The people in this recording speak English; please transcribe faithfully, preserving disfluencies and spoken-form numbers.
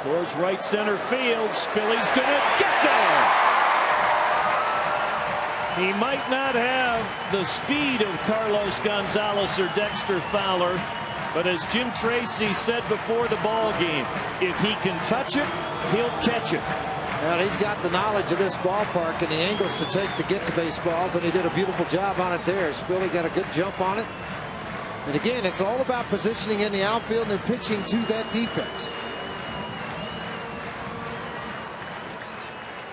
Towards right center field. Spilly's going to get there. He might not have the speed of Carlos Gonzalez or Dexter Fowler, but as Jim Tracy said before the ball game, if he can touch it, he'll catch it. Well, he's got the knowledge of this ballpark and the angles to take to get to baseballs, and he did a beautiful job on it there. Spilly got a good jump on it. And again, it's all about positioning in the outfield and pitching to that defense.